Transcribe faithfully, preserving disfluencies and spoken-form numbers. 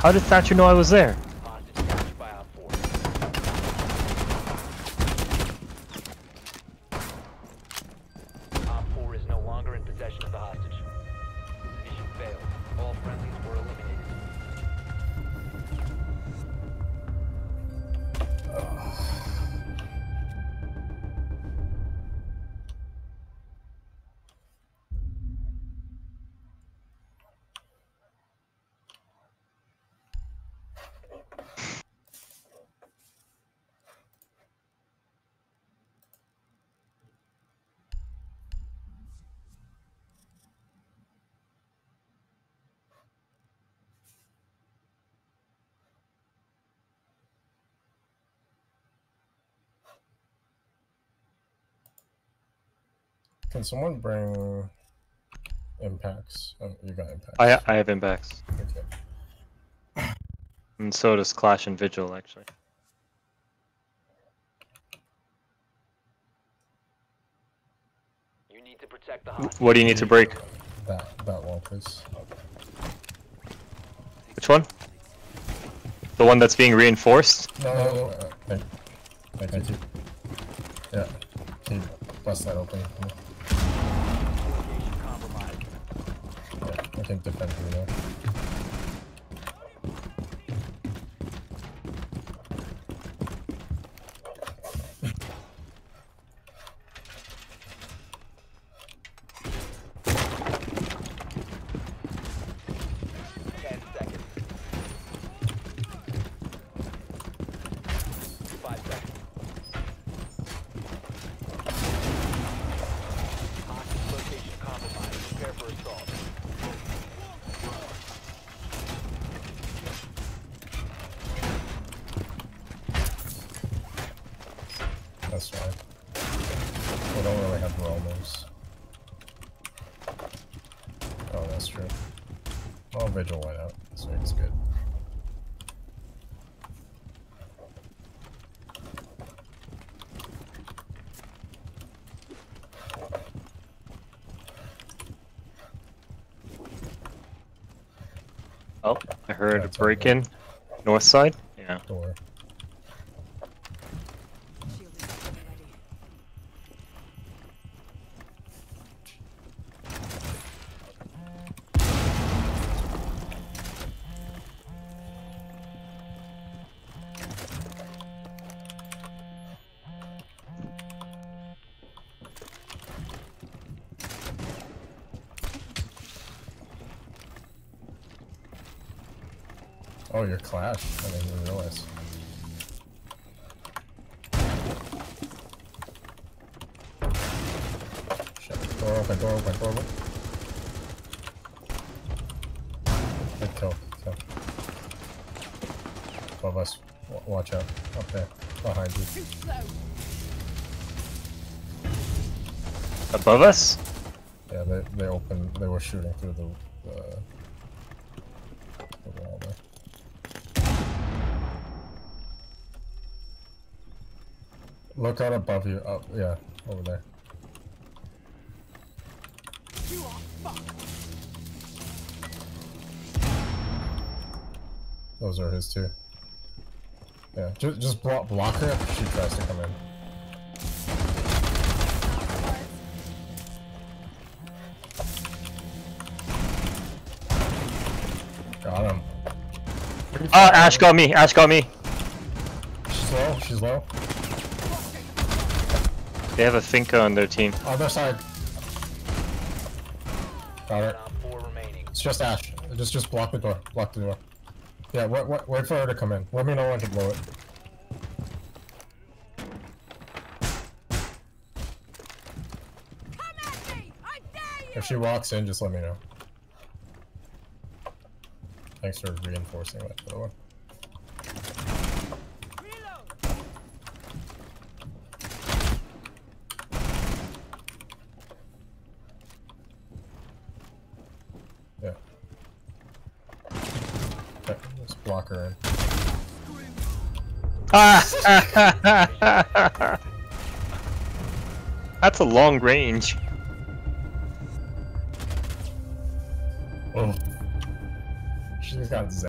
How did Thatcher know I was there? Hostage captured by Op four. Op four is no longer in possession of the hostage. Mission failed. All friendlies were eliminated. Can someone bring impacts? Oh, you got impacts. I I have impacts, Okay. and so does Clash and Vigil actually. You need to protect the hostage. What do you need to break? That that wall, please. Which one? The one that's being reinforced? No, no, no. Uh, thank, thank, thank you. Yeah. Can you bust that open? Communication compromised. Yeah, I can defend you there. Ten seconds. Five seconds. Hostage location compromised. Prepare for assault. That's fine. We don't really have roamers. Oh, that's true. Oh, Vigil went out, so it's good. Oh, I heard Yeah, a it's on break in. North side? Yeah. Door. Oh, your Clash. I didn't even realize. Shit. Door open, door open, door open. Good kill, kill. Above us. W watch out. Up there. Behind you. Above us? Yeah, they, they opened, they were shooting through the, the, the wall there. Look out above you. Up, yeah, over there. Those are his too. Yeah, just just block block her if she tries to come in. Got him. Ah, Ash got me. Ash got me. She's low. She's low. They have a Finka on their team. Other side. Got her. Op four remaining. It's just Ash. Just just block the door. Block the door. Yeah, wait, wait, wait for her to come in. Let me know when to blow it. Come at me! I dare you! If she walks in, just let me know. Thanks for reinforcing that, by the way. Reload! Yeah. Okay, let's block her in. Ah! That's a long range. Oh. She's got